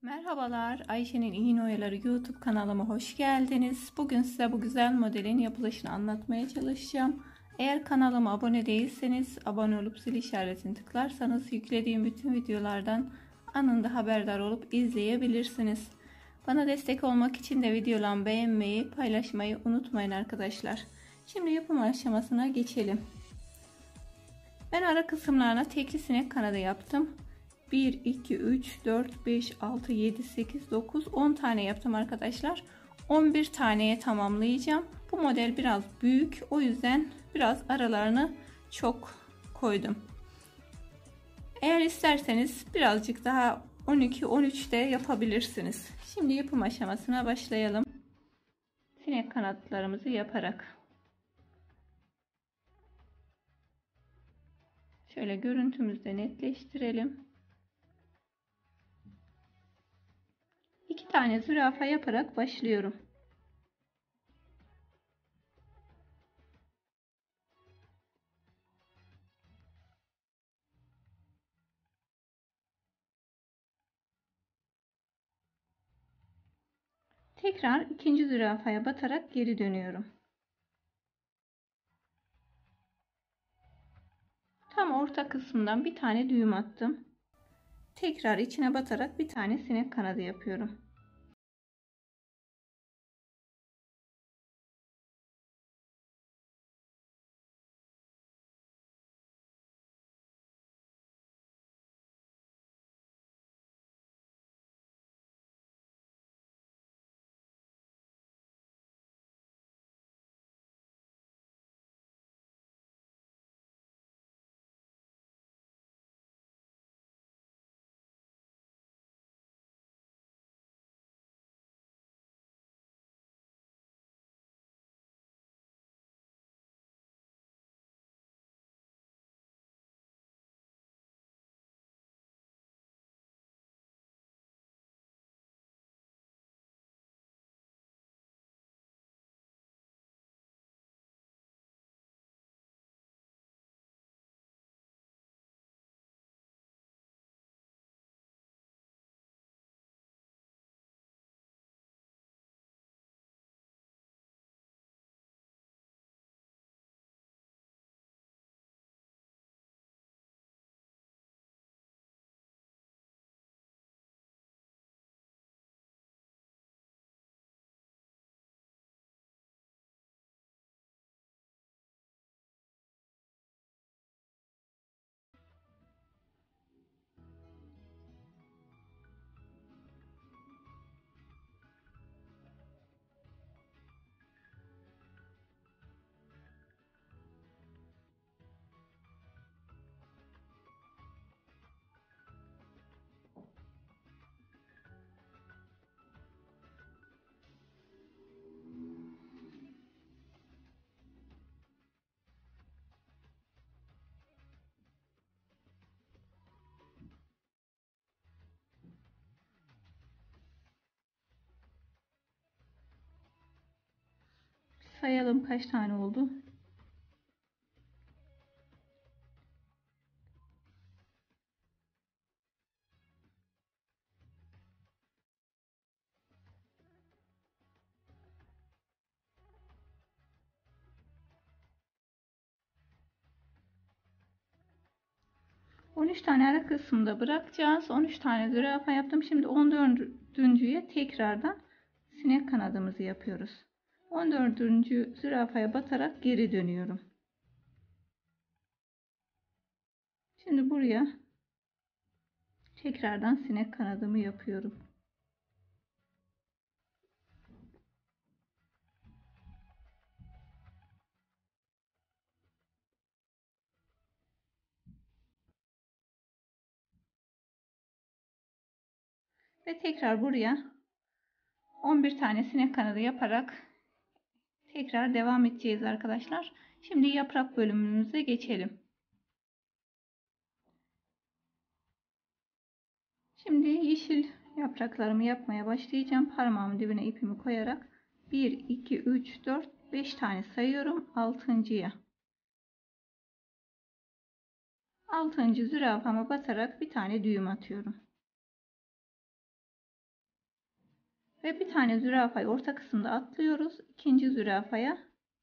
Merhabalar, Ayşe'nin İğne Oyaları YouTube kanalıma hoş geldiniz. Bugün size bu güzel modelin yapılışını anlatmaya çalışacağım. Eğer kanalıma abone değilseniz abone olup zil işaretini tıklarsanız yüklediğim bütün videolardan anında haberdar olup izleyebilirsiniz. Bana destek olmak için de videolarımı beğenmeyi, paylaşmayı unutmayın arkadaşlar. Şimdi yapım aşamasına geçelim. Ben ara kısımlarına tekli sinek kanadı yaptım. 1, 2, 3, 4, 5, 6, 7, 8, 9, 10 tane yaptım arkadaşlar. 11 taneye tamamlayacağım. Bu model biraz büyük. O yüzden biraz aralarını çok koydum. Eğer isterseniz birazcık daha 12, 13 de yapabilirsiniz. Şimdi yapım aşamasına başlayalım. Sinek kanatlarımızı yaparak. Şöyle görüntümüzü de netleştirelim. 2 tane zürafa yaparak başlıyorum. Tekrar ikinci zürafaya batarak geri dönüyorum. Tam orta kısmından bir tane düğüm attım. Tekrar içine batarak bir tane sinek kanadı yapıyorum. Sayalım kaç tane oldu. On üç tane ara kısımda bırakacağız. 13 tane zürafa yaptım. Şimdi 14.'ye tekrardan sinek kanadımızı yapıyoruz. 14. zürafaya batarak geri dönüyorum. Şimdi buraya tekrardan sinek kanadımı yapıyorum. Ve tekrar buraya 11 tane sinek kanadı yaparak tekrar devam edeceğiz arkadaşlar. Şimdi yaprak bölümümüze geçelim. Şimdi yeşil yapraklarımı yapmaya başlayacağım. Parmağımın dibine ipimi koyarak 1, 2, 3, 4, 5 tane sayıyorum. 6.'ya. 6. zürafama batarak bir tane düğüm atıyorum. Ve bir tane zürafayı orta kısımda atlıyoruz. İkinci zürafaya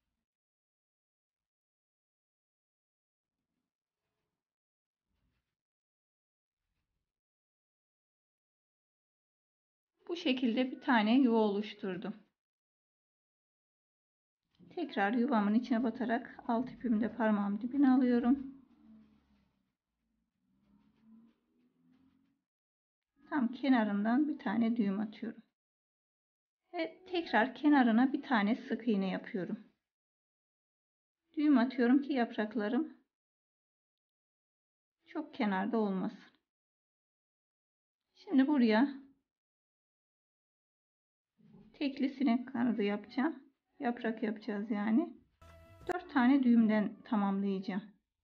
bu şekilde bir tane yuva oluşturdum. Tekrar yuvamın içine batarak alt ipimi de parmağım dibine alıyorum. Tam kenarından bir tane düğüm atıyorum. Ve tekrar kenarına bir tane sık iğne yapıyorum. Düğüm atıyorum ki yapraklarım çok kenarda olmasın. Şimdi buraya tekli sinek kanadı yapacağım. Yaprak yapacağız yani. 4 tane düğümden tamamlayacağım.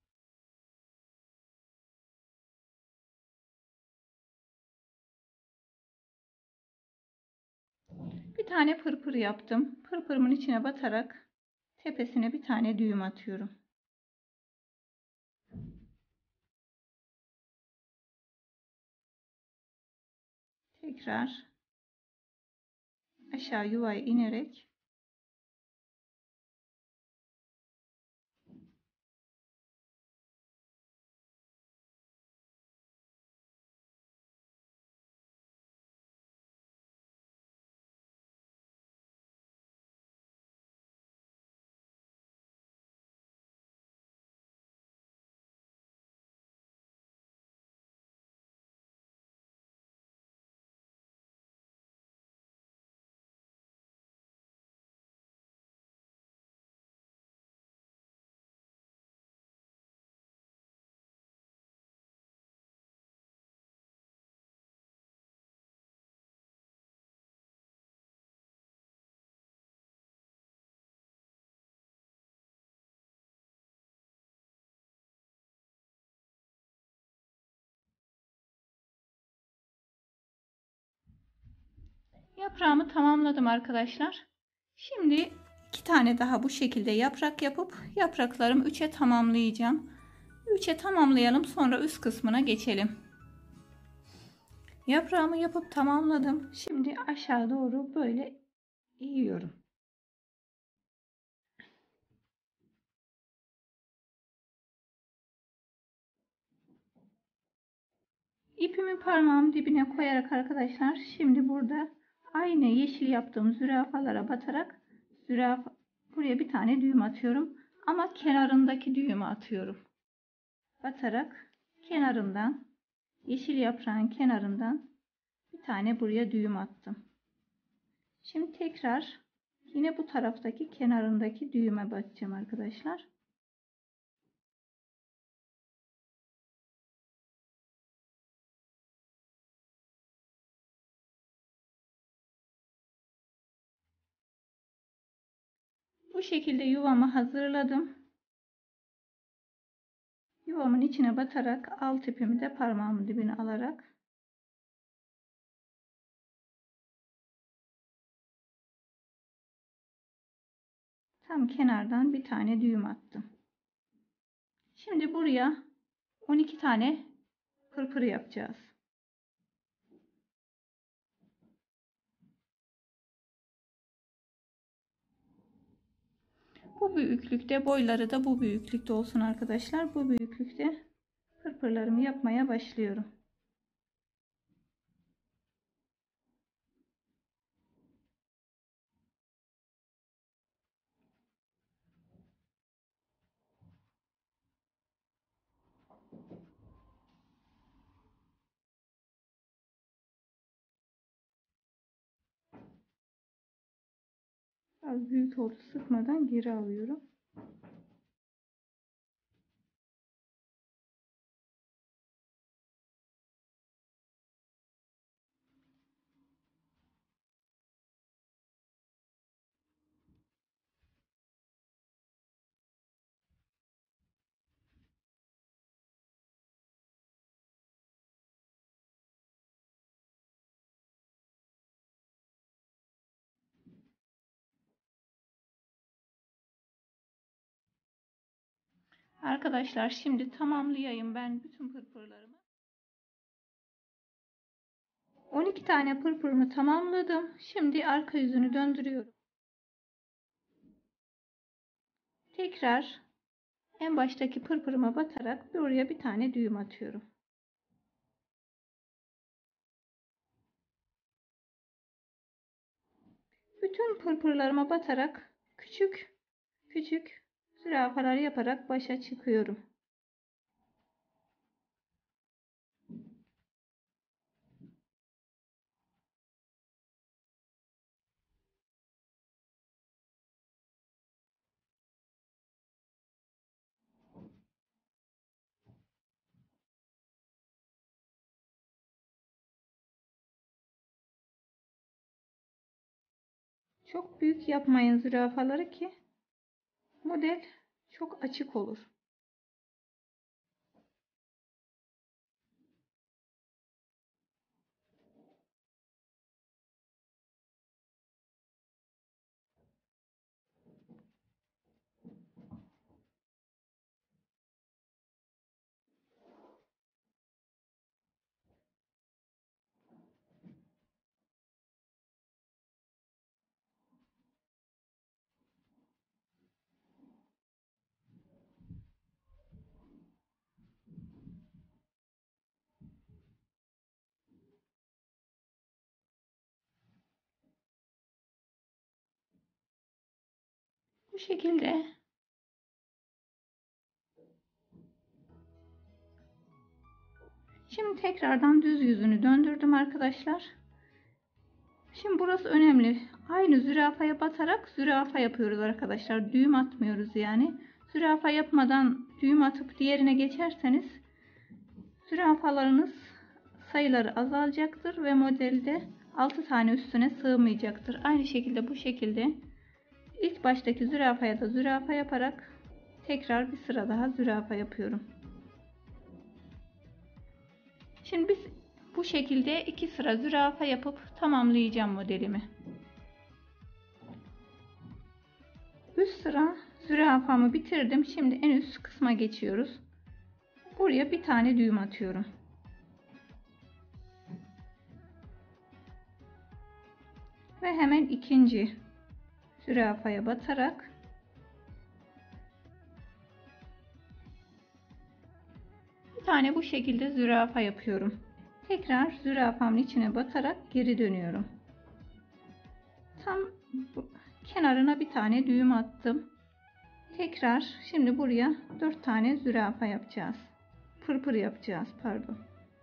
Bir tane pırpır yaptım. Pırpırımın içine batarak tepesine bir tane düğüm atıyorum. Tekrar aşağı yuvaya inerek yaprağımı tamamladım arkadaşlar. Şimdi 2 tane daha bu şekilde yaprak yapıp yapraklarımı 3'e tamamlayacağım. 3'e tamamlayalım, sonra üst kısmına geçelim. Yaprağımı yapıp tamamladım. Şimdi aşağı doğru böyle eğiyorum. İpimi parmağım dibine koyarak arkadaşlar, şimdi burada aynı yeşil yaptığım zürafalara batarak buraya bir tane düğüm atıyorum. Ama kenarındaki düğümü atıyorum. Batarak kenarından, yeşil yaprağın kenarından bir tane buraya düğüm attım. Şimdi tekrar yine bu taraftaki kenarındaki düğüme batacağım arkadaşlar. Bu şekilde yuvamı hazırladım. Yuvamın içine batarak alt ipimi de parmağımın dibine alarak tam kenardan bir tane düğüm attım. Şimdi buraya 12 tane pırpır yapacağız. Bu büyüklükte, boyları da bu büyüklükte olsun arkadaşlar. Bu büyüklükte pırpırlarımı yapmaya başlıyorum. Az büyük oldu, sıkmadan geri alıyorum. Arkadaşlar şimdi tamamlayayım ben bütün pırpırlarımı. 12 tane pırpırımı tamamladım. Şimdi arka yüzünü döndürüyorum. Tekrar en baştaki pırpırıma batarak buraya bir tane düğüm atıyorum. Bütün pırpırlarıma batarak küçük küçük zürafalar yaparak başa çıkıyorum. Çok büyük yapmayın zürafaları ki model çok açık olur. Bu şekilde şimdi tekrardan düz yüzünü döndürdüm arkadaşlar. Şimdi burası önemli. Aynı zürafaya batarak zürafa yapıyoruz arkadaşlar. Düğüm atmıyoruz yani. Zürafa yapmadan düğüm atıp diğerine geçerseniz zürafalarınız sayıları azalacaktır ve modelde 6 tane üstüne sığmayacaktır. Aynı şekilde bu şekilde ilk baştaki zürafaya da zürafa yaparak tekrar bir sıra daha zürafa yapıyorum. Şimdi biz bu şekilde 2 sıra zürafa yapıp tamamlayacağım modelimi. Üst sıra zürafamı bitirdim. Şimdi en üst kısma geçiyoruz. Buraya bir tane düğüm atıyorum. Ve hemen ikinci zürafaya batarak bir tane bu şekilde zürafa yapıyorum. Tekrar zürafamın içine batarak geri dönüyorum. Tam kenarına bir tane düğüm attım. Tekrar şimdi buraya 4 tane zürafa yapacağız. Pırpır yapacağız, pardon.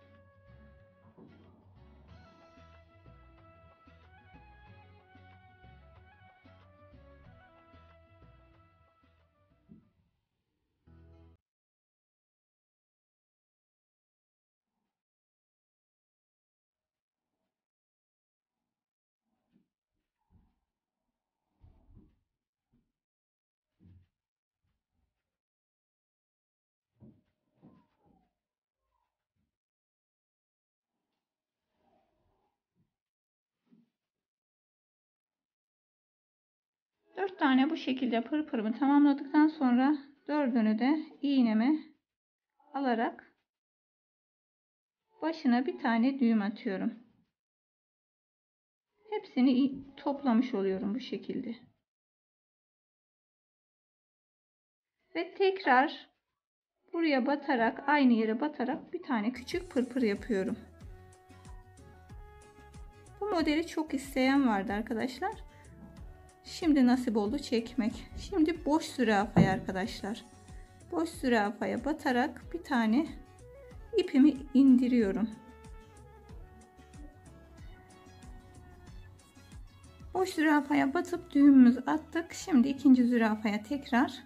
Dört tane bu şekilde pırpırımı tamamladıktan sonra dördünü de iğneme alarak başına bir tane düğüm atıyorum. Hepsini toplamış oluyorum bu şekilde. Ve tekrar buraya batarak, aynı yere batarak bir tane küçük pırpır yapıyorum. Bu modeli çok isteyen vardı arkadaşlar. Şimdi nasip oldu çekmek. Şimdi boş zürafaya arkadaşlar. Boş zürafaya batarak bir tane ipimi indiriyorum. Boş zürafaya batıp düğümümüzü attık. Şimdi ikinci zürafaya tekrar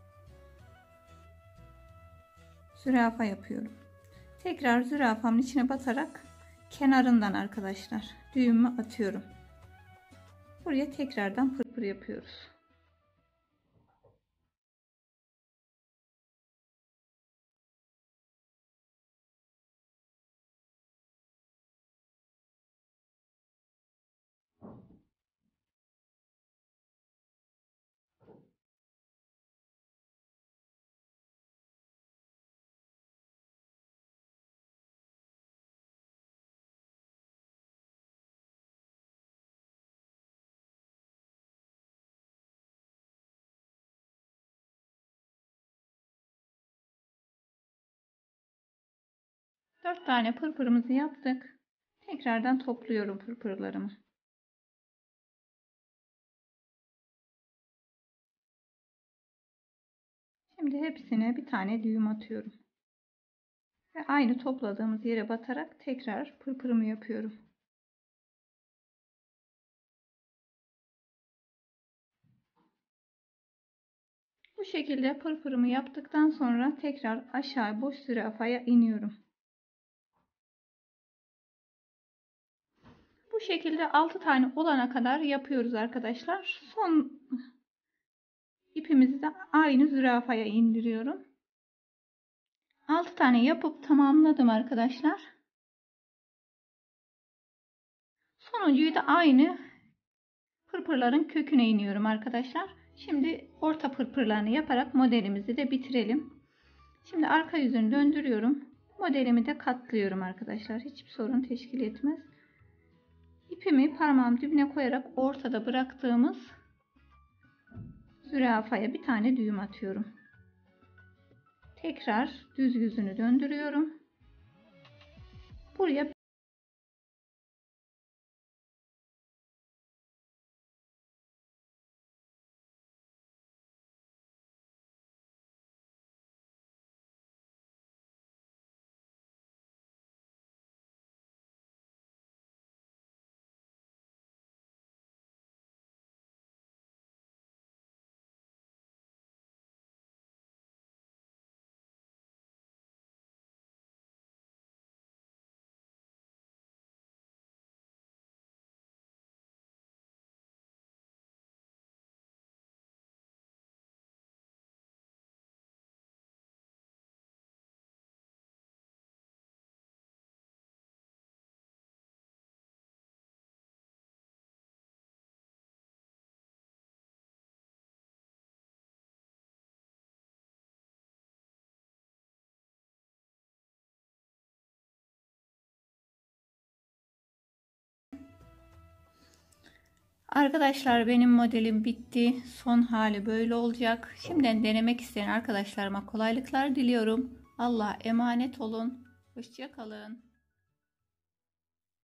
zürafa yapıyorum. Tekrar zürafamın içine batarak kenarından arkadaşlar düğümümü atıyorum. Buraya tekrardan pırpır yapıyoruz. 4 tane pırpırımızı yaptık. Tekrardan topluyorum pırpırlarımı. Şimdi hepsine bir tane düğüm atıyorum. Ve aynı topladığımız yere batarak tekrar pırpırımı yapıyorum. Bu şekilde pırpırımı yaptıktan sonra tekrar aşağı boş zürafaya iniyorum. Bu şekilde 6 tane olana kadar yapıyoruz arkadaşlar. Son ipimizi de aynı zürafaya indiriyorum. 6 tane yapıp tamamladım arkadaşlar. Sonuncuyu da aynı pırpırların köküne iniyorum arkadaşlar. Şimdi orta pırpırlarını yaparak modelimizi de bitirelim. Şimdi arka yüzünü döndürüyorum. Modelimi de katlıyorum arkadaşlar. Hiçbir sorun teşkil etmez. İpimi parmağım dibine koyarak ortada bıraktığımız zürafaya bir tane düğüm atıyorum. Tekrar düz yüzünü döndürüyorum. Buraya arkadaşlar benim modelim bitti. Son hali böyle olacak. Şimdiden denemek isteyen arkadaşlarıma kolaylıklar diliyorum. Allah'a emanet olun. Hoşça kalın.